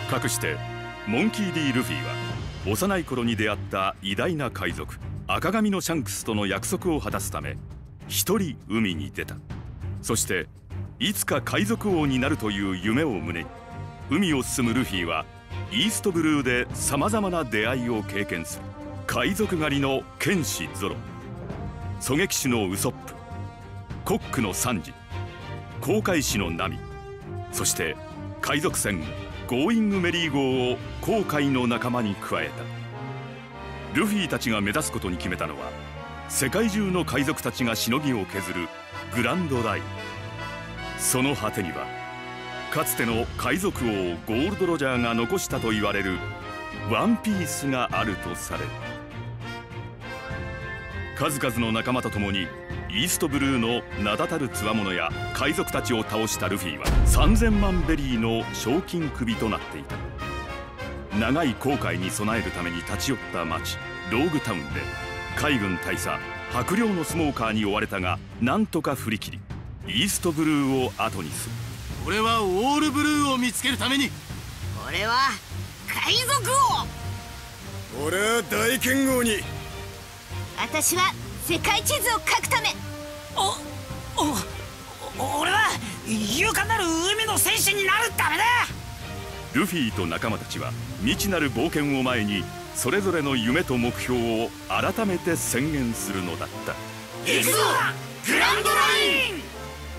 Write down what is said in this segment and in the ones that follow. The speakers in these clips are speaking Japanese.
かくしてモンキー・D・ルフィは幼い頃に出会った偉大な海賊赤髪のシャンクスとの約束を果たすため一人海に出た。そしていつか海賊王になるという夢を胸に海を進むルフィはイーストブルーでさまざまな出会いを経験する。海賊狩りの剣士ゾロ、狙撃手のウソップ、コックのサンジ、航海士のナミ、そして海賊船ゴーイングメリー号を航海の仲間に加えた。ルフィたちが目指すことに決めたのは世界中の海賊たちがしのぎを削るグランドライン。その果てにはかつての海賊王ゴールド・ロジャーが残したと言われるワンピースがあるとされる。数々の仲間と共にイーストブルーの名だたる強者や海賊たちを倒したルフィは3000万ベリーの賞金首となっていた。長い航海に備えるために立ち寄った町ローグタウンで海軍大佐白陵のスモーカーに追われたがなんとか振り切りイーストブルーを後にする。 俺はオールブルーを見つけるために。 俺は海賊王。 俺は大剣王に。 私は世界地図を書くため。 俺は勇敢なる海の戦士になるためだ。 ルフィと仲間たちは未知なる冒険を前にそれぞれの夢と目標を改めて宣言するのだった。 行くぞグランドライン。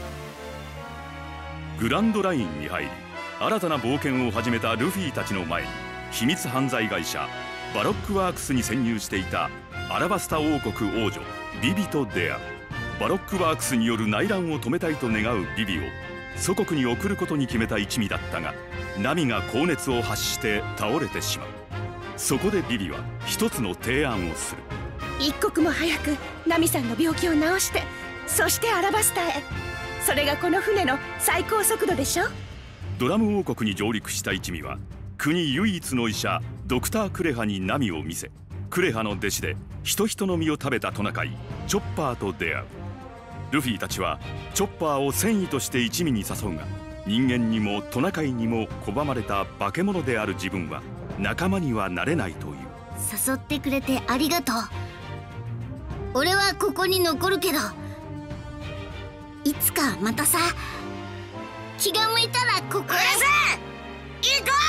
グランドラインに入り新たな冒険を始めたルフィたちの前に秘密犯罪会社バロックワークスに潜入していたアラバスタ王国王女ビビと出会う。バロックワークスによる内乱を止めたいと願うビビを祖国に送ることに決めた一味だったがナミが高熱を発して倒れてしまう。そこでビビは一つの提案をする。 一刻も早くナミさんの病気を治してそしてアラバスタへ。それがこの船の最高速度でしょ。 ドラム王国に上陸した一味は国唯一の医者ドクター・クレハにナミを見せクレハの弟子で人々の実を食べたトナカイチョッパーと出会う。ルフィたちはチョッパーを戦意として一味に誘うが人間にもトナカイにも拒まれた化け物である自分は仲間にはなれないという。 誘ってくれてありがとう。俺はここに残るけどいつかまたさ気が向いたらここへさ行こ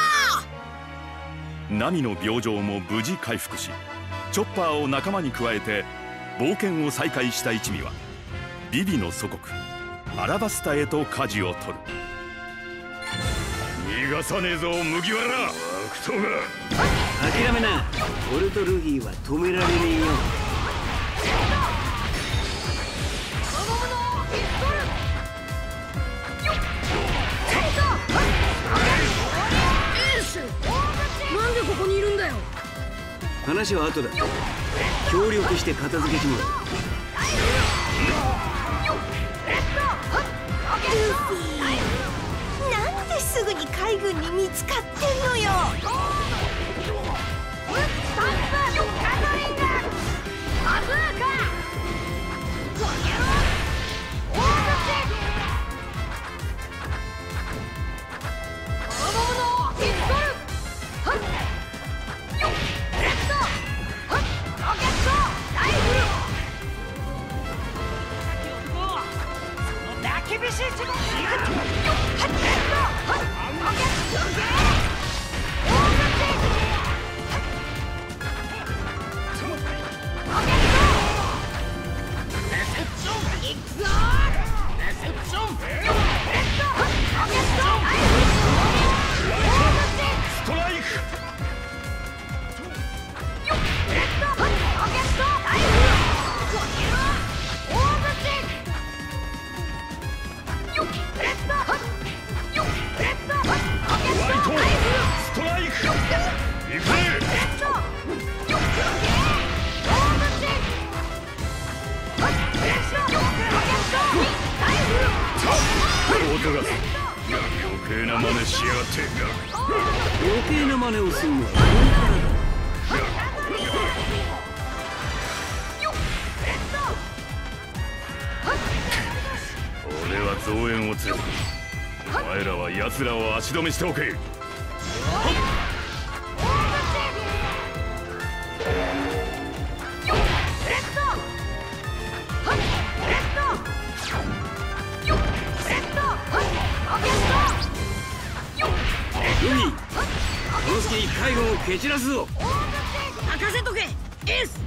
う。ナミの病状も無事回復しチョッパーを仲間に加えて冒険を再開した一味はビビの祖国アラバスタへと舵を取る。逃がさねえぞ麦わら悪党が。 諦めな。俺とルフィは止められねえよ。 なんでここにいるんだよ。 話は後だ。協力して片付けちまう。 ルフィ、なんですぐに海軍に見つかってんのよ。 余計な真似しやがって。 余計な真似をするのは俺は増援を連れてお前らは奴らを足止めしておけ。 海、この隙に海軍を蹴散らすぞ。 任せとけエース。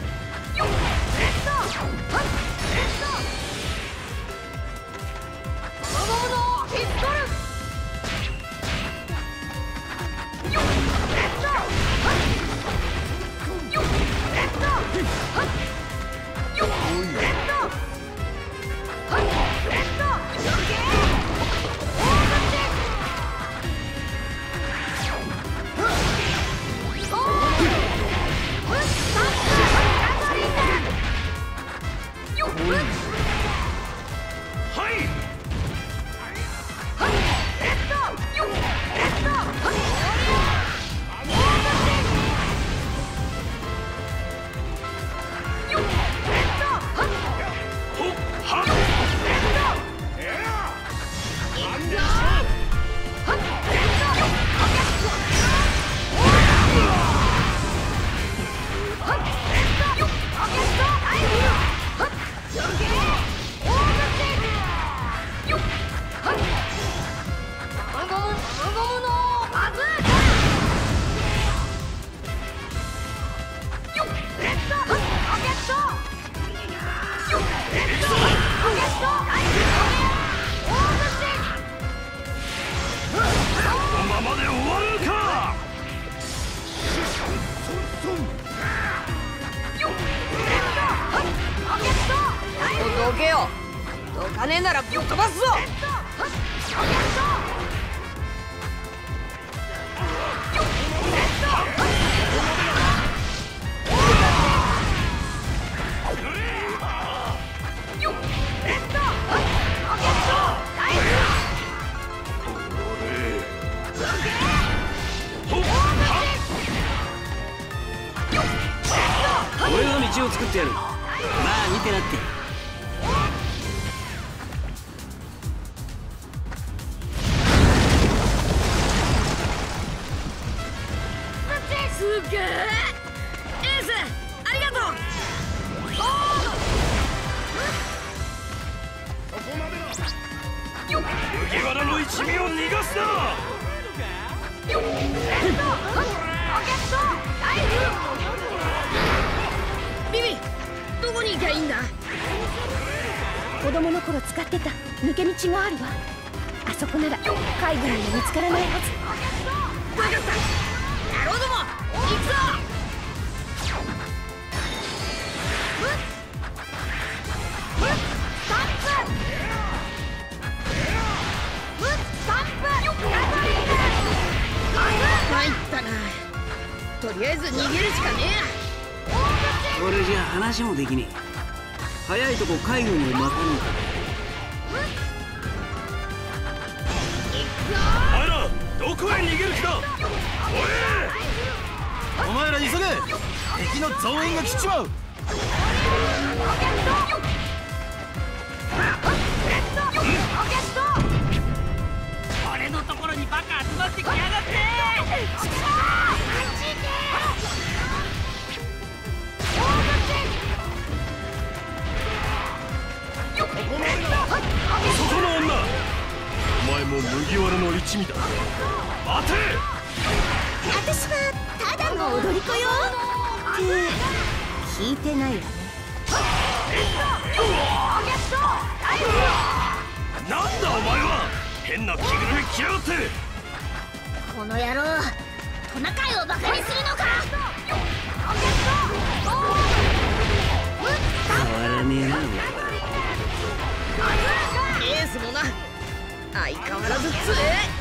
どけよ。どかねえならぶっ飛ばすぞ。 俺が道を作ってやる。まあ見てなって。 すげえエース、ありがとう。 麦わらの一味を逃がすな。 ビビ、どこに行きゃいいんだ。 子供の頃使ってた抜け道があるわ。あそこなら海軍にも見つからないはず。 分かった、野郎ども行くぞ。参ったな。とりあえず逃げるしかねえ。 これじゃ話もできねえ。早いとこ海軍を待たぬか。 お前らどこへ逃げる気だ。 お前ら急げ。敵の増援が来ちまう。 俺のところにバカ集まってきやがって。 そこの女、お前も麦わらの一味だ。待て。 私はただの踊り子よって聞いてないわね。 なんだお前は。変な着ぐるみ着やがって。 この野郎、トナカイをバカにするのか。 変わらねえな。 エースもな、相変わらず強え。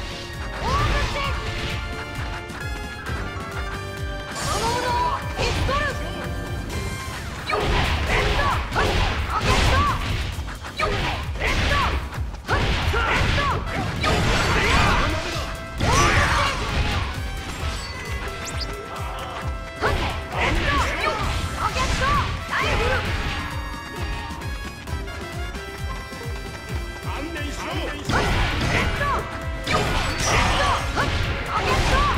観念しろ。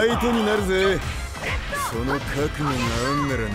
相手になるぜ。その覚悟があんならな。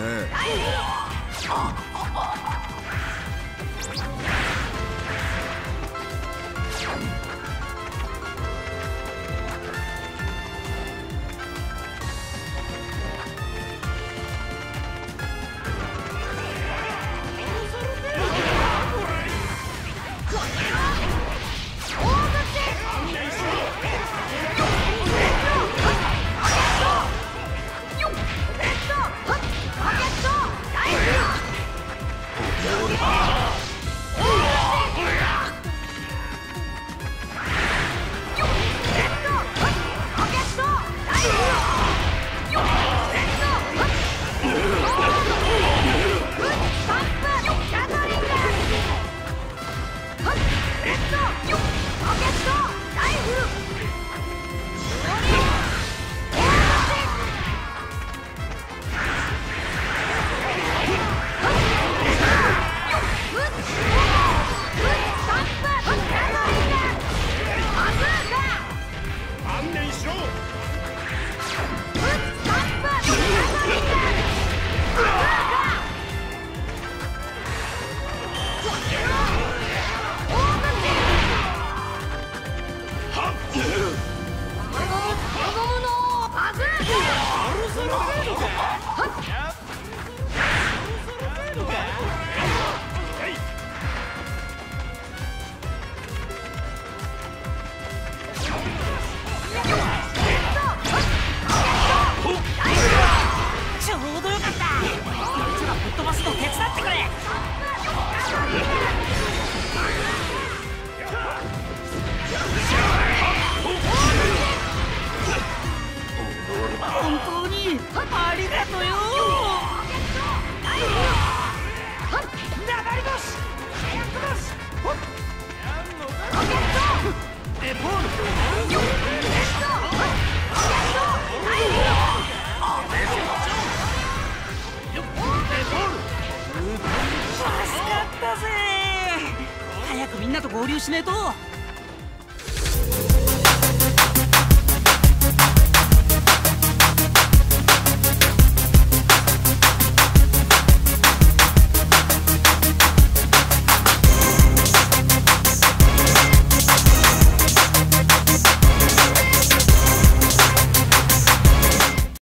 みんなと合流しねえと。